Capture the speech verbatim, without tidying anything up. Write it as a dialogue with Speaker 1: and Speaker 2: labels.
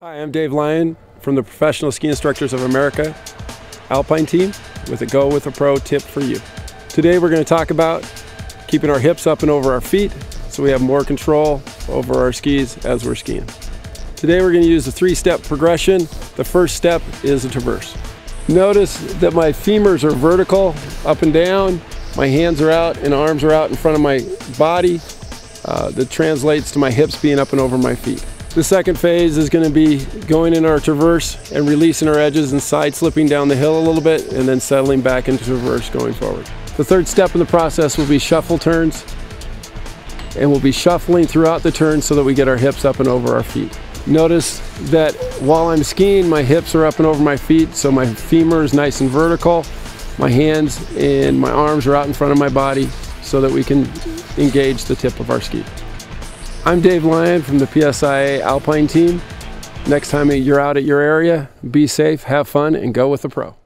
Speaker 1: Hi, I'm Dave Lyon from the Professional Ski Instructors of America Alpine team with a Go with a Pro tip for you. Today we're going to talk about keeping our hips up and over our feet so we have more control over our skis as we're skiing. Today we're going to use a three-step progression. The first step is a traverse. Notice that my femurs are vertical, up and down. My hands are out and arms are out in front of my body. Uh, that translates to my hips being up and over my feet. The second phase is going to be going in our traverse and releasing our edges and side slipping down the hill a little bit and then settling back into traverse going forward. The third step in the process will be shuffle turns, and we'll be shuffling throughout the turn so that we get our hips up and over our feet. Notice that while I'm skiing, my hips are up and over my feet, so my femur is nice and vertical. My hands and my arms are out in front of my body so that we can engage the tip of our ski. I'm Dave Lyon from the P S I A Alpine team. Next time you're out at your area, be safe, have fun, and go with a pro.